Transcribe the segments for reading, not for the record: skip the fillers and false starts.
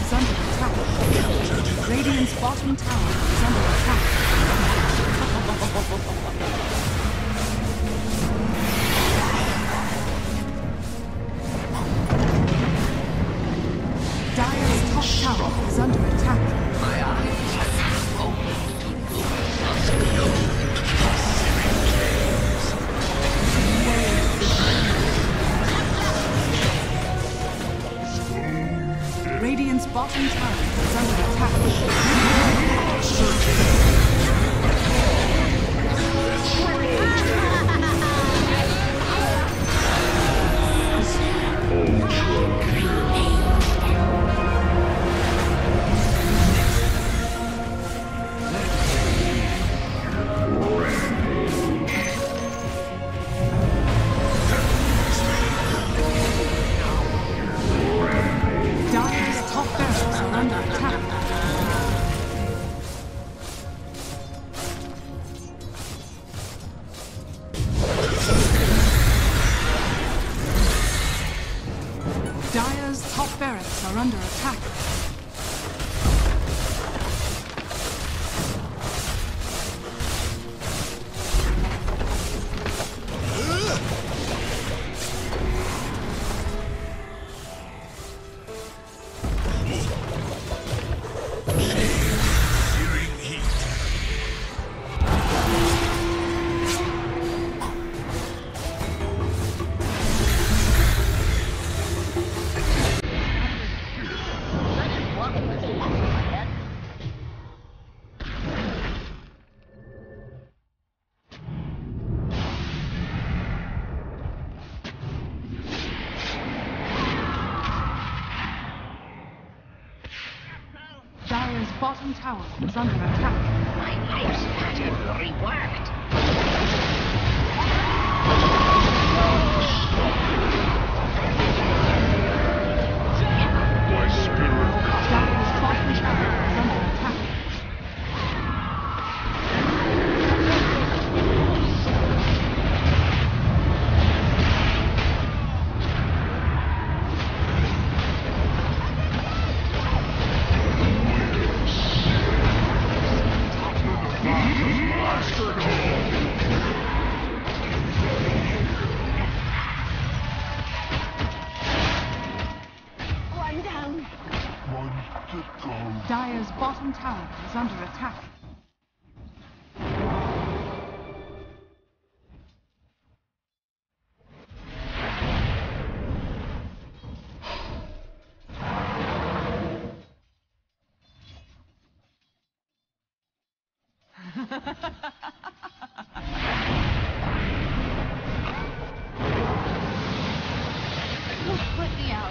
is under attack. Radiant's bottom tower is under attack. Dire's top tower is under attack. My eyes have opened to Radiant's bottom tower is under attack. Dire's top barracks are under attack. Dire's top barracks are under attack. Dire's bottom tower is under attack. my life's pattern reworked. My spirit. Dire's bottom tower is under attack. One down. One to go. Dire's bottom tower is under attack. Put me out.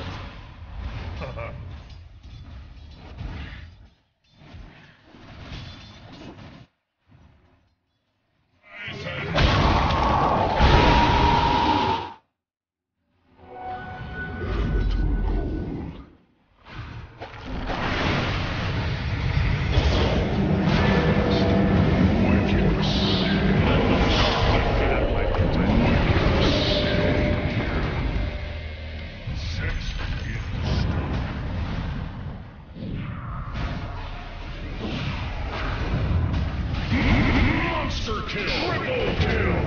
Monster kill. Triple kill.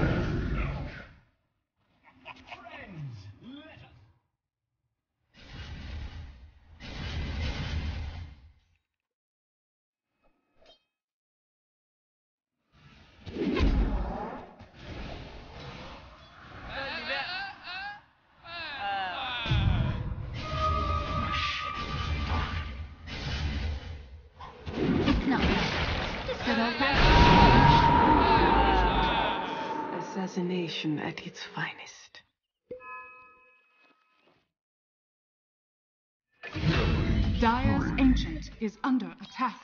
It's not bad. Just good old fashioned. Assassination at its finest. Dire's ancient is under attack.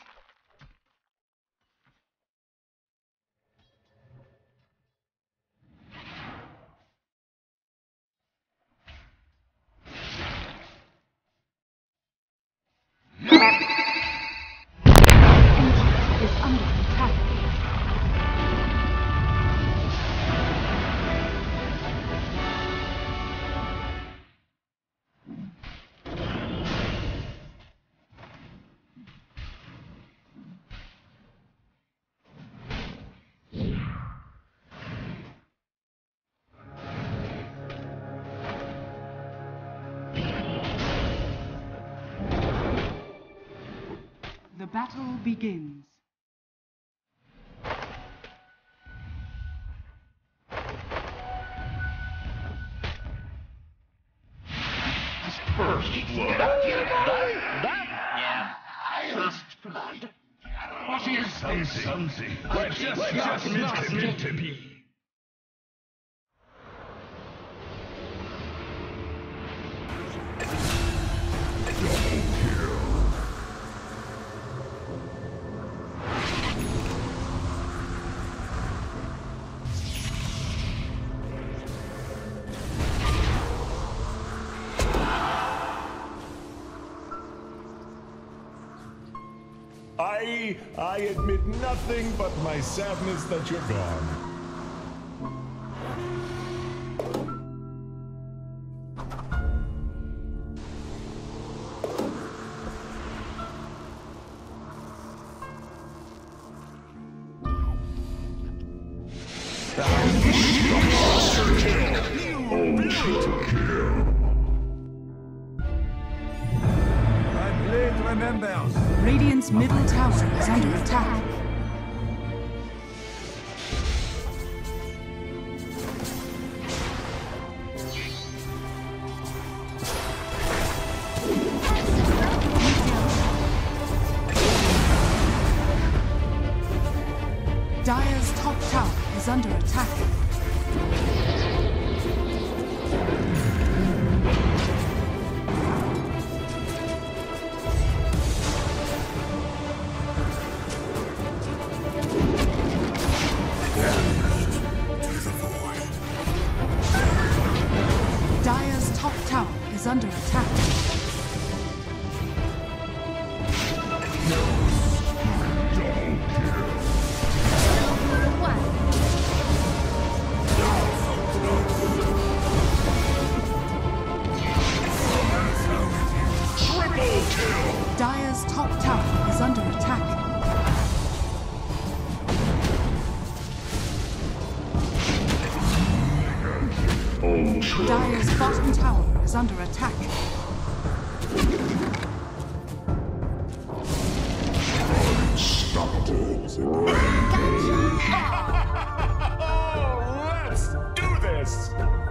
Ancient is under attack. The battle begins. First blood. Yeah. First blood. What is something? Just not meant to be. I admit nothing but my sadness that you're gone. Radiant's middle tower is under attack. Dire's top tower is under attack. Dire's top tower is under attack. Dire's top tower is under attack. Dire's bottom tower is under attack. Let's do this!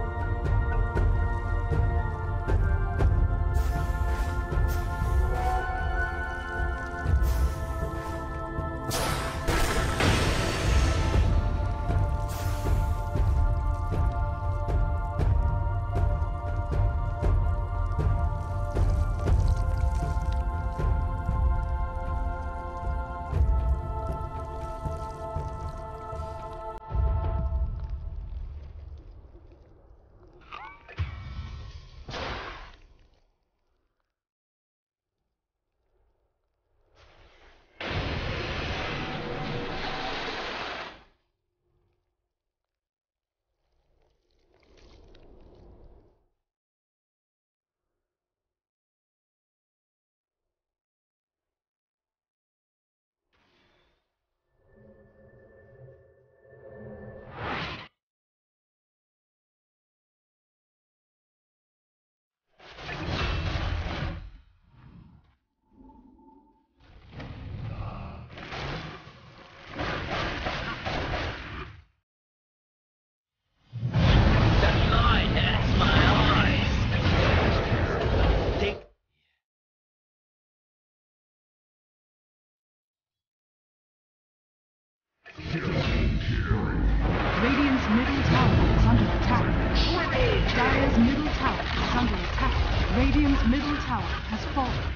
Radiant's middle tower is under attack. Dire's middle tower is under attack. Radiant's middle tower has fallen.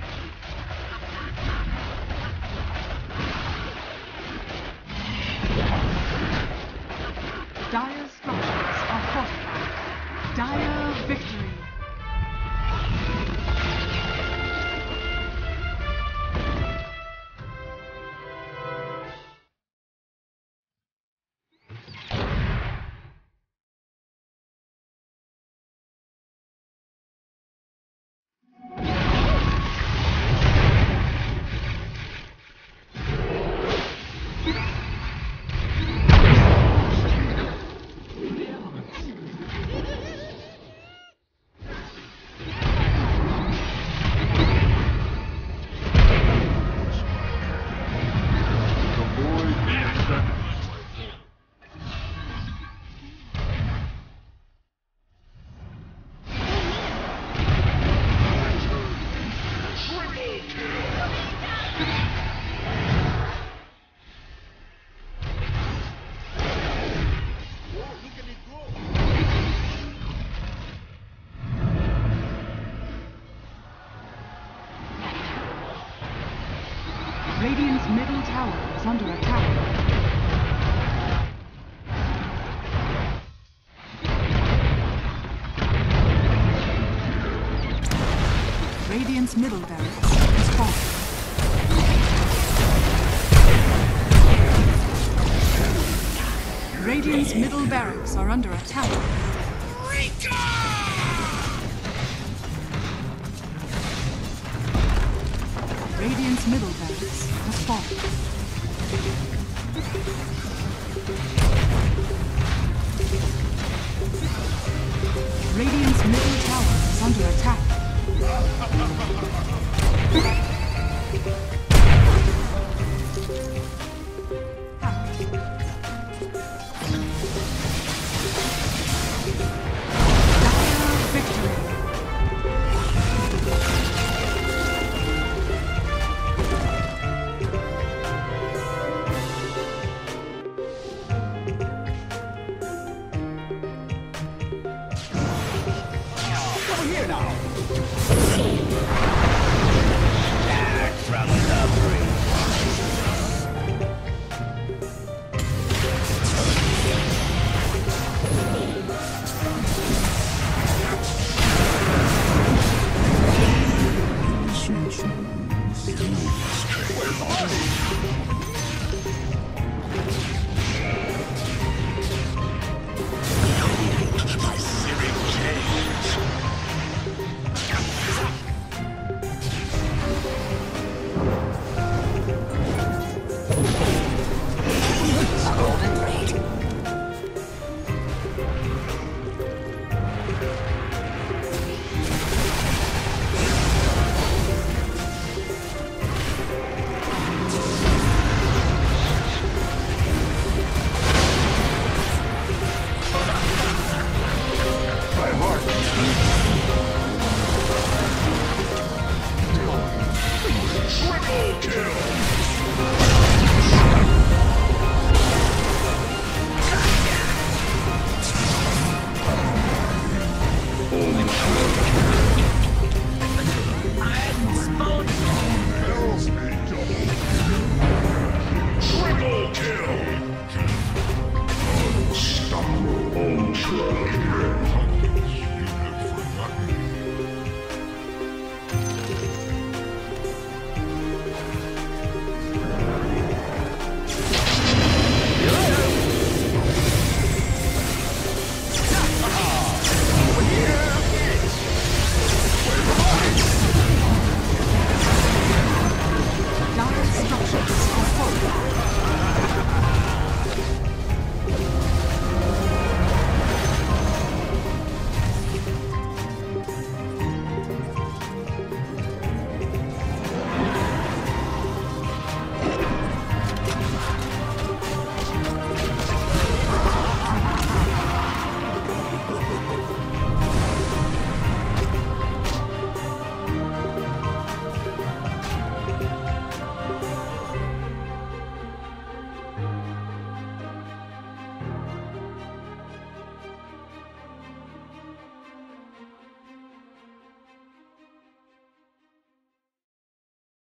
Dire's structures are fortified. Dire victory. Radiant's middle tower is under attack. Radiant's middle barracks has fallen. Radiant's middle barracks are under attack. Radiant's middle barracks has fallen. Radiant's middle tower is under attack. Victory. Over here now. Back from the brink. Triple kill!